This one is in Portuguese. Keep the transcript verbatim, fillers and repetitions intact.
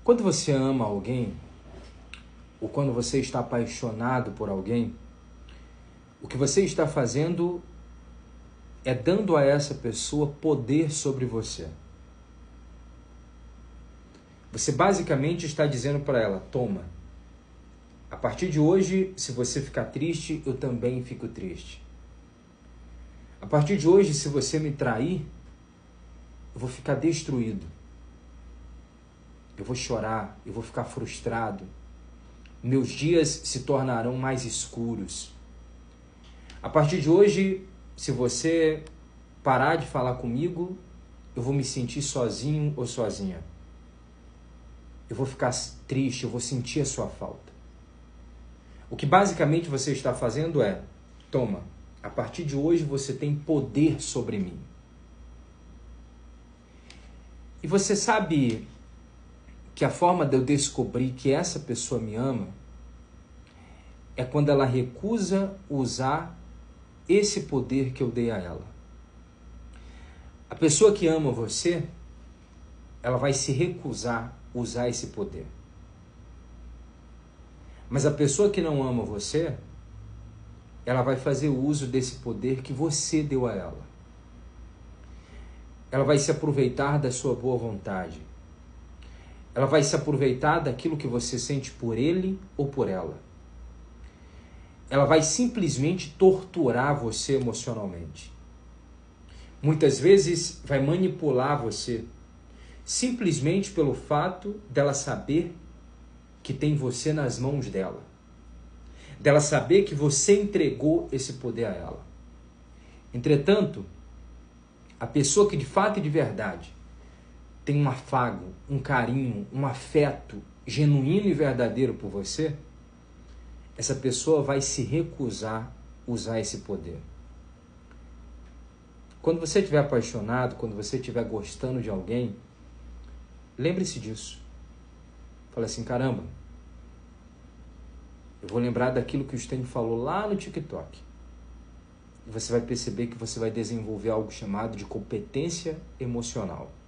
Quando você ama alguém, ou quando você está apaixonado por alguém, o que você está fazendo é dando a essa pessoa poder sobre você. Você basicamente está dizendo para ela: toma, a partir de hoje, se você ficar triste, eu também fico triste. A partir de hoje, se você me trair, eu vou ficar destruído. Eu vou chorar, eu vou ficar frustrado. Meus dias se tornarão mais escuros. A partir de hoje, se você parar de falar comigo, eu vou me sentir sozinho ou sozinha. Eu vou ficar triste, eu vou sentir a sua falta. O que basicamente você está fazendo é: toma, a partir de hoje você tem poder sobre mim. E você sabe que a forma de eu descobrir que essa pessoa me ama é quando ela recusa usar esse poder que eu dei a ela. A pessoa que ama você, ela vai se recusar a usar esse poder. Mas a pessoa que não ama você, ela vai fazer uso desse poder que você deu a ela. Ela vai se aproveitar da sua boa vontade. Ela vai se aproveitar daquilo que você sente por ele ou por ela. Ela vai simplesmente torturar você emocionalmente. Muitas vezes vai manipular você, simplesmente pelo fato dela saber que tem você nas mãos dela. Dela saber que você entregou esse poder a ela. Entretanto, a pessoa que de fato e de verdade tem um afago, um carinho, um afeto genuíno e verdadeiro por você, essa pessoa vai se recusar a usar esse poder. Quando você estiver apaixonado, quando você estiver gostando de alguém, lembre-se disso. Fala assim: caramba, eu vou lembrar daquilo que o Stênio falou lá no TikTok. E você vai perceber que você vai desenvolver algo chamado de competência emocional.